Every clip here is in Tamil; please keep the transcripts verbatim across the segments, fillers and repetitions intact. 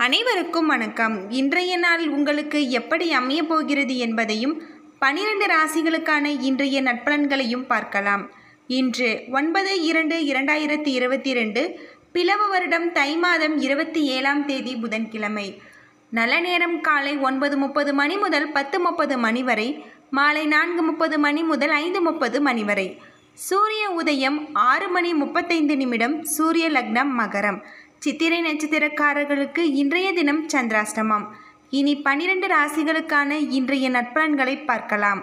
அனைவருக்கும் வணக்கம். இன்றைய நாள் உங்களுக்கு எப்படி அமைய போகிறது என்பதையும் பனிரெண்டு ராசிகளுக்கான இன்றைய நட்பலன்களையும் பார்க்கலாம். இன்று ஒன்பது இரண்டு இரண்டாயிரத்தி இருபத்தி ரெண்டு பிளவ வருடம் தை மாதம் இருபத்தி ஏழாம் தேதி புதன்கிழமை. நல்ல நேரம் காலை ஒன்பது முப்பது மணி முதல் பத்து முப்பது மணி வரை, மாலை நான்கு முப்பது மணி முதல் ஐந்து முப்பது மணி வரை. சூரிய உதயம் ஆறு மணி முப்பத்தைந்து நிமிடம். சூரிய லக்னம் மகரம். சித்திரை நட்சத்திரக்காரர்களுக்கு இன்றைய தினம் சந்திராஷ்டமம். இனி பனிரெண்டு ராசிகளுக்கான இன்றைய நட்பலன்களை பார்க்கலாம்.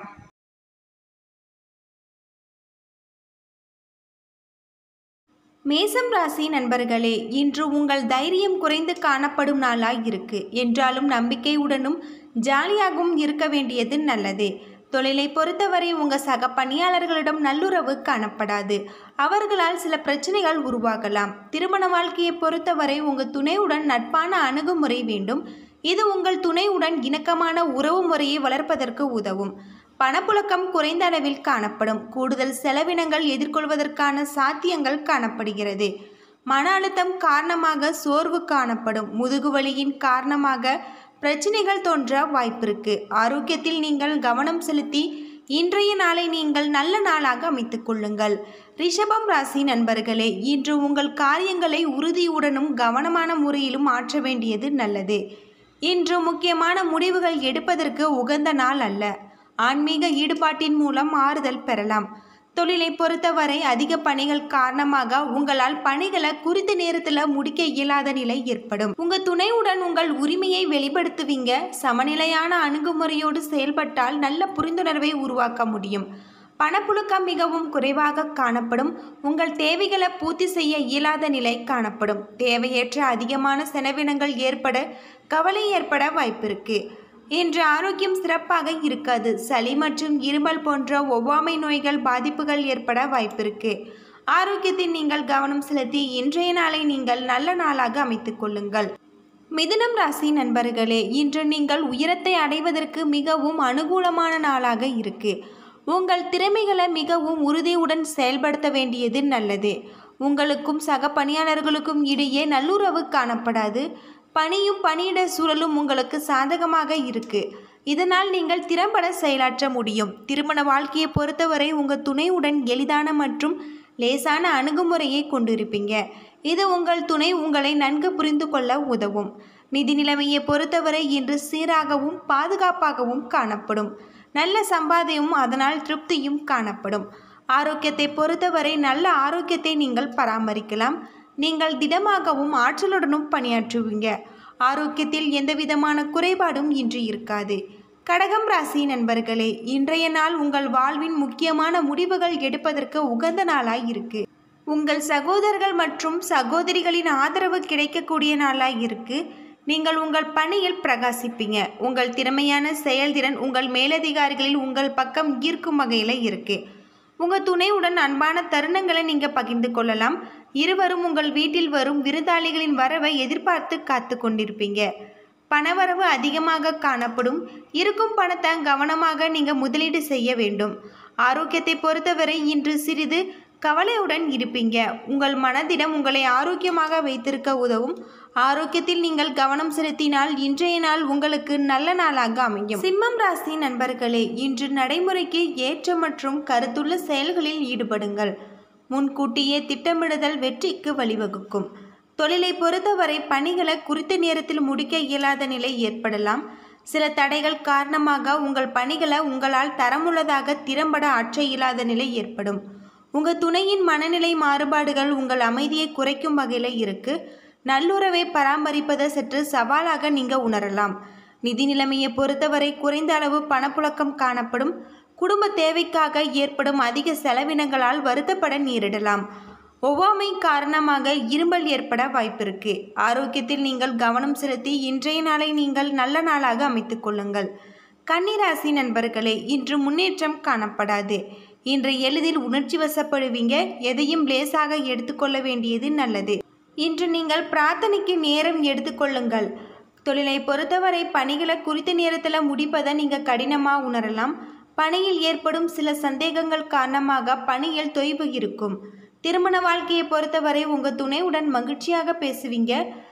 மேசம் ராசி நண்பர்களே, இன்று உங்கள் தைரியம் குறைந்து காணப்படும் நாளாய் இருக்கு. என்றாலும் நம்பிக்கையுடனும் ஜாலியாகவும் இருக்க வேண்டியது நல்லது. தொழிலை பொறுத்தவரை உங்கள் சக பணியாளர்களிடம் நல்லுறவு காணப்படாது. அவர்களால் சில பிரச்சனைகள் உருவாகலாம். திருமண வாழ்க்கையை பொறுத்தவரை உங்கள் துணையுடன் நட்பான அணுகுமுறை வேண்டும். இது உங்கள் துணையுடன் இணக்கமான உறவு முறையை வளர்ப்பதற்கு உதவும். பணப்புழக்கம் குறைந்த அளவில் காணப்படும். கூடுதல் செலவினங்கள் எதிர்கொள்வதற்கான சாத்தியங்கள் காணப்படுகிறது. மன அழுத்தம் காரணமாக சோர்வு காணப்படும். முதுகுவலியின் காரணமாக பிரச்சனைகள் தோன்ற வாய்ப்பிருக்கு. ஆரோக்கியத்தில் நீங்கள் கவனம் செலுத்தி இன்றைய நாளை நீங்கள் நல்ல நாளாக அமைத்துக் கொள்ளுங்கள். ரிஷபம் ராசி நண்பர்களே, இன்று உங்கள் காரியங்களை உறுதியுடனும் கவனமான முறையிலும் ஆற்ற வேண்டியது நல்லது. இன்று முக்கியமான முடிவுகள் எடுப்பதற்கு உகந்த நாள் அல்ல. ஆன்மீக ஈடுபாட்டின் மூலம் ஆறுதல் பெறலாம். தொழிலை பொறுத்தவரை அதிக பணிகள் காரணமாக உங்களால் பணிகளை குறித்த நேரத்தில் முடிக்க இயலாத நிலை ஏற்படும். உங்க துணையுடன் உங்கள் உரிமையை வெளிப்படுத்துவீங்க. சமநிலையான அணுகுமுறையோடு செயல்பட்டால் நல்ல புரிந்துணர்வை உருவாக்க முடியும். பணப்புழக்கம் மிகவும் குறைவாக காணப்படும். உங்கள் தேவைகளை பூர்த்தி செய்ய இயலாத நிலை காணப்படும். தேவையற்ற அதிகமான செலவினங்கள் ஏற்பட கவலை ஏற்பட வாய்ப்பிருக்கு. இன்று ஆரோக்கியம் சிறப்பாக இருக்காது. சளி மற்றும் இருமல் போன்ற ஒவ்வாமை நோய்கள் பாதிப்புகள் ஏற்பட வாய்ப்பிருக்கு. ஆரோக்கியத்தில் நீங்கள் கவனம் செலுத்தி இன்றைய நாளை நீங்கள் நல்ல நாளாக அமைத்துக் கொள்ளுங்கள். மிதுனம் ராசி நண்பர்களே, இன்று நீங்கள் உயரத்தை அடைவதற்கு மிகவும் அனுகூலமான நாளாக இருக்கு. உங்கள் திறமைகளை மிகவும் உறுதியுடன் செயல்படுத்த வேண்டியது நல்லது. உங்களுக்கும் சக பணியாளர்களுக்கும் இடையே நல்லுறவு காணப்படாது. பணியும் பணியிட சூழலும் உங்களுக்கு சாதகமாக இருக்கு. இதனால் நீங்கள் திறம்பட செயலாற்ற முடியும். திருமண வாழ்க்கையை பொறுத்தவரை உங்கள் துணையுடன் எளிதான மற்றும் லேசான அணுகுமுறையை கொண்டிருப்பீங்க. இது உங்கள் துணை உங்களை நன்கு புரிந்து கொள்ள உதவும். நிதி நிலைமையை பொறுத்தவரை இன்று சீராகவும் பாதுகாப்பாகவும் காணப்படும். நல்ல சம்பாத்தியமும் அதனால் திருப்தியும் காணப்படும். ஆரோக்கியத்தை பொறுத்தவரை நல்ல ஆரோக்கியத்தை நீங்கள் பராமரிக்கலாம். நீங்கள் திடமாகவும் ஆற்றலுடனும் பணியாற்றுவீங்க. ஆரோக்கியத்தில் எந்தவிதமான குறைபாடும் இன்று இருக்காது. கடகம் ராசி நண்பர்களே, இன்றைய நாள் உங்கள் வாழ்வின் முக்கியமான முடிவுகள் எடுப்பதற்கு உகந்த நாளாய் இருக்கு. உங்கள் சகோதரர்கள் மற்றும் சகோதரிகளின் ஆதரவு கிடைக்கக்கூடிய நாளாய் இருக்கு. நீங்கள் உங்கள் பணியில் பிரகாசிப்பீங்க. உங்கள் திறமையான செயல்திறன் உங்கள் மேலதிகாரிகளில் உங்கள் பக்கம் ஈர்க்கும் வகையில் இருக்கு. உங்கள் துணையுடன் அன்பான தருணங்களை நீங்கள் பகிர்ந்து கொள்ளலாம். இருவரும் உங்கள் வீட்டில் வரும் விருந்தாளிகளின் வரவை எதிர்பார்த்து காத்து கொண்டிருப்பீங்க. பணவரவு அதிகமாக காணப்படும். இருக்கும் பணத்தை கவனமாக நீங்கள் முதலீடு செய்ய வேண்டும். ஆரோக்கியத்தை பொறுத்தவரை இன்று சிறிது கவலையுடன் இருப்பீங்க. உங்கள் மனதிடம் உங்களை ஆரோக்கியமாக வைத்திருக்க உதவும். ஆரோக்கியத்தில் நீங்கள் கவனம் செலுத்தினால் இன்றைய நாள் உங்களுக்கு நல்ல நாளாக அமையும். சிம்மம் ராசி நண்பர்களே, இன்று நடைமுறைக்கு ஏற்ற மற்றும் கருத்துள்ள செயல்களில் ஈடுபடுங்கள். முன்கூட்டியே திட்டமிடுதல் வெற்றிக்கு வழிவகுக்கும். தொழிலை பொறுத்தவரை பணிகளை குறித்த நேரத்தில் முடிக்க இயலாத நிலை ஏற்படலாம். சில தடைகள் காரணமாக உங்கள் பணிகளை உங்களால் தரமுள்ளதாக திறம்பட ஆற்ற இயலாத நிலை ஏற்படும். உங்கள் துணையின் மனநிலை மாறுபாடுகள் உங்கள் அமைதியை குறைக்கும் வகையில் இருக்கு. நல்லுறவை பராமரிப்பதை சற்று சவாலாக நீங்கள் உணரலாம். நிதி நிலைமையை பொறுத்தவரை குறைந்த அளவு பணப்புழக்கம் காணப்படும். குடும்ப தேவைக்காக ஏற்படும் அதிக செலவினங்களால் வருத்தப்பட நேரிடலாம். ஒவ்வாமை காரணமாக இருமல் ஏற்பட வாய்ப்பிருக்கு. ஆரோக்கியத்தில் நீங்கள் கவனம் செலுத்தி இன்றைய நாளை நீங்கள் நல்ல நாளாக அமைத்துக் கொள்ளுங்கள். கன்னிராசி நண்பர்களே, இன்று முன்னேற்றம் காணப்படாது. இன்று எளிதில் உணர்ச்சி வசப்படுவீங்க. எதையும் லேசாக எடுத்துக்கொள்ள வேண்டியது நல்லது. இன்று நீங்கள் பிரார்த்தனைக்கு நேரம் எடுத்துக்கொள்ளுங்கள். தொழிலை பொறுத்தவரை பணிகளை குறித்த நேரத்தில் முடிப்பதை நீங்கள் கடினமாக உணரலாம். பணியில் ஏற்படும் சில சந்தேகங்கள் காரணமாக பணியில் தொய்வு இருக்கும். திருமண வாழ்க்கையை பொறுத்தவரை உங்கள் துணையுடன் மகிழ்ச்சியாக பேசுவீங்க.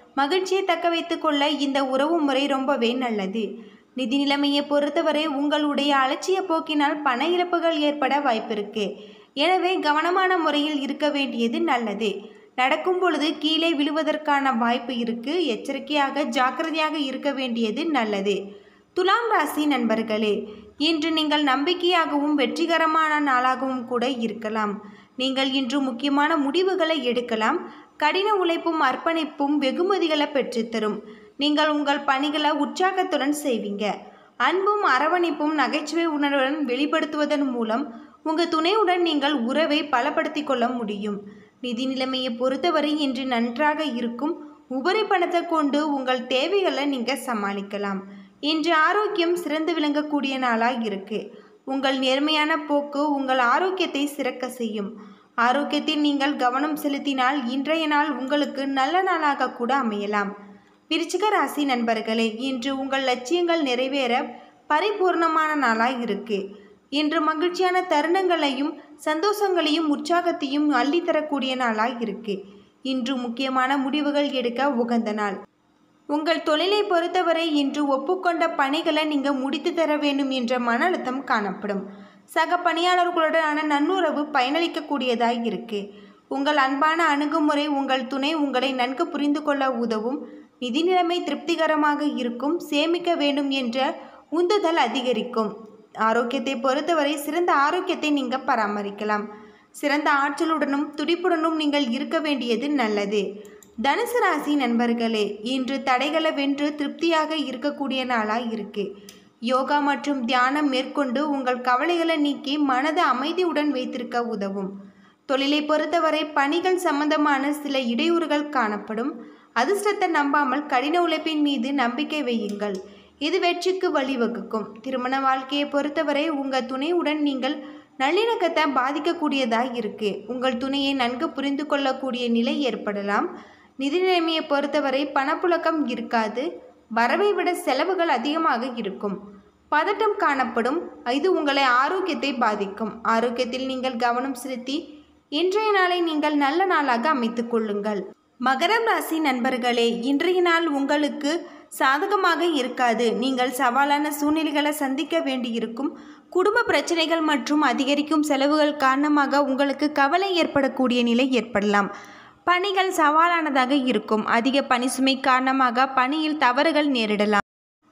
மகிழ்ச்சியை தக்க வைத்துக் கொள்ள இந்த உறவு முறை ரொம்பவே நல்லது. நிதி நிலைமையை பொறுத்தவரை உங்களுடைய அலட்சிய போக்கினால் பண இழப்புகள் ஏற்பட வாய்ப்பிருக்கு. எனவே கவனமான முறையில் இருக்க வேண்டியது நல்லது. நடக்கும் பொழுது கீழே விழுவதற்கான வாய்ப்பு இருக்கு. எச்சரிக்கையாக ஜாக்கிரதையாக இருக்க வேண்டியது நல்லது. துலாம் ராசி நண்பர்களே, இன்று நீங்கள் நம்பிக்கையாகவும் வெற்றிகரமான நாளாகவும் கூட இருக்கலாம். நீங்கள் இன்று முக்கியமான முடிவுகளை எடுக்கலாம். கடின உழைப்பும் அர்ப்பணிப்பும் வெகுமதிகளை பெற்றுத்தரும். நீங்கள் உங்கள் பணிகளை உற்சாகத்துடன் செய்வீங்க. அன்பும் அரவணைப்பும் நகைச்சுவை உணர்வுடன் வெளிப்படுத்துவதன் மூலம் உங்கள் துணையுடன் நீங்கள் உறவை பலப்படுத்தி கொள்ள முடியும். நிதி நிலைமையை பொறுத்தவரை இன்று நன்றாக இருக்கும். உபரி பணத்தை கொண்டு உங்கள் தேவைகளை நீங்கள் சமாளிக்கலாம். இன்று ஆரோக்கியம் சிறந்து விளங்கக்கூடிய நாளாக இருக்கு. உங்கள் நேர்மையான போக்கு உங்கள் ஆரோக்கியத்தை சிறக்க செய்யும். ஆரோக்கியத்தில் நீங்கள் கவனம் செலுத்தினால் இன்றைய நாள் உங்களுக்கு நல்ல நாளாக கூட அமையலாம். விருச்சிக ராசி நண்பர்களே, இன்று உங்கள் லட்சியங்கள் நிறைவேற பரிபூர்ணமான நாளாக இருக்கு. இன்று மகிழ்ச்சியான தருணங்களையும் சந்தோஷங்களையும் உற்சாகத்தையும் அள்ளித்தரக்கூடிய நாளாக இருக்கு. இன்று முக்கியமான முடிவுகள் எடுக்க உகந்த நாள். உங்கள் தொழிலை பொறுத்தவரை இன்று ஒப்புக்கொண்ட பணிகளை நீங்கள் முடித்து தர வேண்டும் என்ற மன அழுத்தம் காணப்படும். சக பணியாளர்களுடனான நன்னுறவு பயனளிக்கக்கூடியதாக இருக்கு. உங்கள் அன்பான அணுகுமுறை உங்கள் துணை உங்களை நன்கு புரிந்து கொள்ள உதவும். நிதி நிலைமை திருப்திகரமாக இருக்கும். சேமிக்க வேண்டும் என்ற உந்துதல் அதிகரிக்கும். ஆரோக்கியத்தை பொறுத்தவரை சிறந்த ஆரோக்கியத்தை நீங்கள் பராமரிக்கலாம். சிறந்த ஆற்றலுடனும் துடிப்புடனும் நீங்கள் இருக்க வேண்டியது நல்லது. தனுசு ராசி நண்பர்களே, இன்று தடைகளை வென்று திருப்தியாக இருக்கக்கூடிய நாளாக இருக்கு. யோகா மற்றும் தியானம் மேற்கொண்டு உங்கள் கவலைகளை நீக்கி மனதை அமைதியுடன் வைத்திருக்க உதவும். தொழிலை பொறுத்தவரை பணிகள் சம்பந்தமான சில இடையூறுகள் காணப்படும். அதிர்ஷ்டத்தை நம்பாமல் கடின உழைப்பின் மீது நம்பிக்கை வையுங்கள். இது வெற்றிக்கு வழிவகுக்கும். திருமண வாழ்க்கையை பொறுத்தவரை உங்கள் துணையுடன் நீங்கள் நல்லிணக்கத்தை பாதிக்கக்கூடியதாக இருக்கு. உங்கள் துணையை நன்கு புரிந்து கொள்ளக்கூடிய நிலை ஏற்படலாம். நிதி நிலைமையை பொறுத்தவரை பணப்புழக்கம் இருக்காது. வரவை விட செலவுகள் அதிகமாக இருக்கும். பதட்டம் காணப்படும். இது உங்களை ஆரோக்கியத்தை பாதிக்கும். ஆரோக்கியத்தில் நீங்கள் கவனம் செலுத்தி இன்றைய நாளை நீங்கள் நல்ல நாளாக அமைத்துக் கொள்ளுங்கள். மகரம் ராசி நண்பர்களே, இன்றைய நாள் உங்களுக்கு சாதகமாக இருக்காது. நீங்கள் சவாலான சூழ்நிலைகளை சந்திக்க வேண்டியிருக்கும். குடும்ப பிரச்சனைகள் மற்றும் அதிகரிக்கும் செலவுகள் காரணமாக உங்களுக்கு கவலை ஏற்படக்கூடிய நிலை ஏற்படலாம். பணிகள் சவாலானதாக இருக்கும். அதிக பணி சுமை காரணமாக பணியில் தவறுகள் நேரிடலாம்.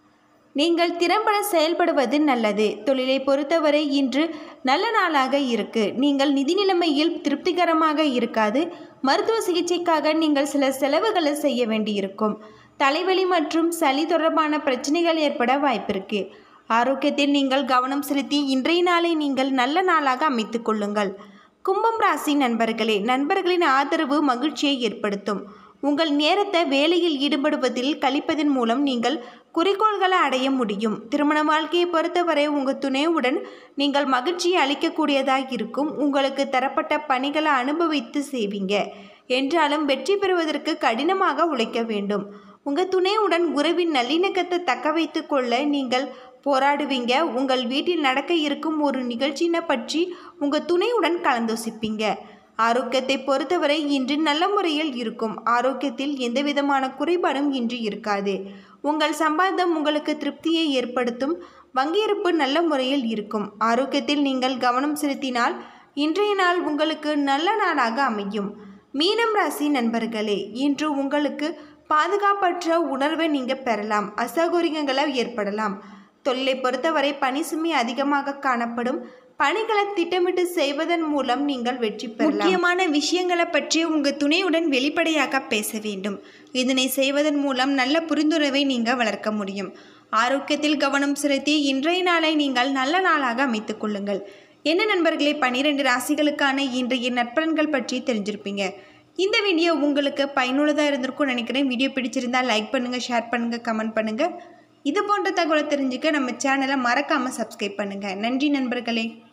நீங்கள் திறம்பட செயல்படுவது நல்லது. தொழிலை பொறுத்தவரை இன்று நல்ல நாளாக இருக்கு. நீங்கள் நிதி நிலைமையில் திருப்திகரமாக இருக்காது. மருத்துவ சிகிச்சைக்காக நீங்கள் சில செலவுகளை செய்ய வேண்டியிருக்கும். தலைவலி மற்றும் சளி தொடர்பான பிரச்சனைகள் ஏற்பட வாய்ப்பிருக்கு. ஆரோக்கியத்தில் நீங்கள் கவனம் செலுத்தி இன்றைய நாளை நீங்கள் நல்ல நாளாக அமைத்து கொள்ளுங்கள். கும்பம் ராசி நண்பர்களே, நண்பர்களின் ஆதரவு மகிழ்ச்சியை ஏற்படுத்தும். உங்கள் நேரத்தை வேலையில் ஈடுபடுவதில் கழிப்பதன் மூலம் நீங்கள் குறிக்கோள்களை அடைய முடியும். திருமண வாழ்க்கையை பொறுத்தவரை உங்கள் துணையுடன் நீங்கள் மகிழ்ச்சியை அளிக்கக்கூடியதாக இருக்கும். உங்களுக்கு தரப்பட்ட பணிகளை அனுபவித்து செய்வீங்க. என்றாலும் வெற்றி பெறுவதற்கு கடினமாக உழைக்க வேண்டும். உங்கள் துணையுடன் உறவின் நல்லிணக்கத்தை தக்க வைத்து கொள்ள நீங்கள் போராடுவீங்க. உங்கள் வீட்டில் நடக்க இருக்கும் ஒரு நிகழ்ச்சியினை பற்றி உங்கள் துணையுடன் கலந்தோசிப்பீங்க. ஆரோக்கியத்தை பொறுத்தவரை இன்று நல்ல முறையில் இருக்கும். ஆரோக்கியத்தில் எந்த விதமான குறைபாடும் இன்று இருக்காது. உங்கள் சம்பாதம் உங்களுக்கு திருப்தியை ஏற்படுத்தும். வங்கியிருப்பு நல்ல முறையில் இருக்கும். ஆரோக்கியத்தில் நீங்கள் கவனம் செலுத்தினால் இன்றைய நாள் உங்களுக்கு நல்ல நாளாக அமையும். மீனம் ராசி நண்பர்களே, இன்று உங்களுக்கு பாதுகாப்பற்ற உணர்வை நீங்கள் பெறலாம். அசௌகரியங்களை ஏற்படலாம். தொழிலை பொறுத்தவரை பணி சுமை அதிகமாக காணப்படும். பணிகளை திட்டமிட்டு செய்வதன் மூலம் நீங்கள் வெற்றி பெறலாம். முக்கியமான விஷயங்களை பற்றி உங்கள் துணையுடன் வெளிப்படையாக பேச வேண்டும். இதனை செய்வதன் மூலம் நல்ல புரிந்துணர்வை நீங்கள் வளர்க்க முடியும். ஆரோக்கியத்தில் கவனம் செலுத்தி இன்றைய நாளை நீங்கள் நல்ல நாளாக அமைத்துக் கொள்ளுங்கள். என்ன நண்பர்களே, பன்னிரெண்டு ராசிகளுக்கான இன்றைய நற்பலன்கள் பற்றி தெரிஞ்சிருப்பீங்க. இந்த வீடியோ உங்களுக்கு பயனுள்ளதாக இருந்திருக்கும்னு நினைக்கிறேன். வீடியோ பிடிச்சிருந்தால் லைக் பண்ணுங்கள், ஷேர் பண்ணுங்கள், கமெண்ட் பண்ணுங்கள். இது போன்ற தகவலை தெரிஞ்சுக்க நம்ம சேனலை மறக்காமல் சப்ஸ்கிரைப் பண்ணுங்கள். நன்றி நண்பர்களே.